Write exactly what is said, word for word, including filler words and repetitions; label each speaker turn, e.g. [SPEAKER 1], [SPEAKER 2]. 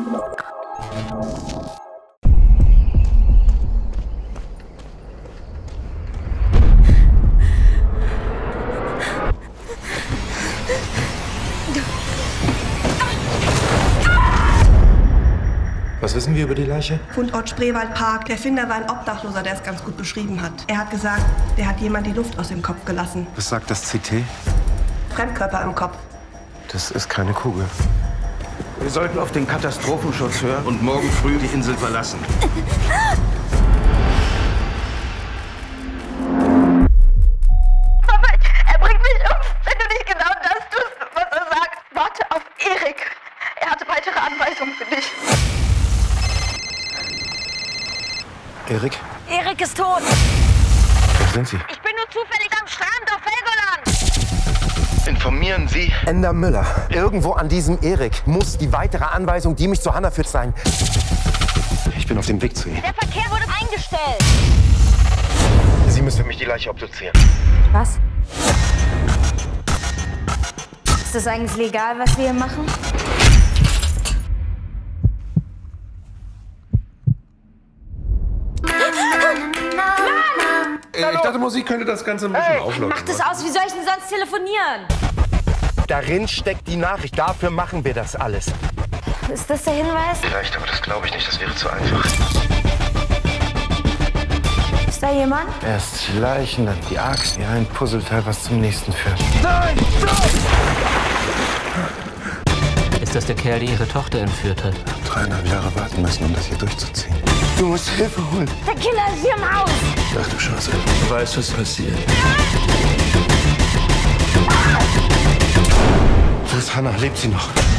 [SPEAKER 1] Was wissen wir über die Leiche?
[SPEAKER 2] Fundort Spreewaldpark. Der Finder war ein Obdachloser, der es ganz gut beschrieben hat. Er hat gesagt, der hat jemand die Luft aus dem Kopf gelassen.
[SPEAKER 1] Was sagt das C T?
[SPEAKER 2] Fremdkörper im Kopf.
[SPEAKER 1] Das ist keine Kugel.
[SPEAKER 3] Wir sollten auf den Katastrophenschutz hören und morgen früh die Insel verlassen.
[SPEAKER 4] Papa, er bringt mich um, wenn du nicht genau das tust, was er sagt. Warte auf Erik. Er hatte weitere Anweisungen für dich.
[SPEAKER 1] Erik?
[SPEAKER 5] Erik ist tot.
[SPEAKER 1] Wer sind Sie?
[SPEAKER 5] Ich bin nur zufällig am Strand auf Helgoland.
[SPEAKER 3] Informieren Sie.
[SPEAKER 6] Ender Müller. Irgendwo an diesem Erik muss die weitere Anweisung, die mich zu Hannah führt, sein.
[SPEAKER 1] Ich bin auf dem Weg zu ihr.
[SPEAKER 5] Der Verkehr wurde eingestellt.
[SPEAKER 1] Sie müssen für mich die Leiche obduzieren.
[SPEAKER 5] Was? Ist das eigentlich legal, was wir hier machen?
[SPEAKER 7] Ich dachte, Musik könnte das Ganze ein bisschen auflockern.
[SPEAKER 5] Mach das aus, wie soll ich denn sonst telefonieren?
[SPEAKER 6] Darin steckt die Nachricht. Dafür machen wir das alles.
[SPEAKER 5] Ist das der Hinweis?
[SPEAKER 1] Vielleicht, aber das glaube ich nicht. Das wäre zu einfach.
[SPEAKER 5] Ist da jemand?
[SPEAKER 1] Erst die Leichen, dann die Axt. Ja, ein Puzzleteil, was zum nächsten führt.
[SPEAKER 8] Ist das der Kerl, der ihre Tochter entführt hat?
[SPEAKER 1] Dreieinhalb Jahre warten müssen, um das hier durchzuziehen.
[SPEAKER 6] Du musst Hilfe holen.
[SPEAKER 5] Der Killer ist hier im Haus.
[SPEAKER 1] Ach du Scheiße.
[SPEAKER 3] Du weißt, was passiert.
[SPEAKER 1] Wo ist Hannah? Lebt sie noch?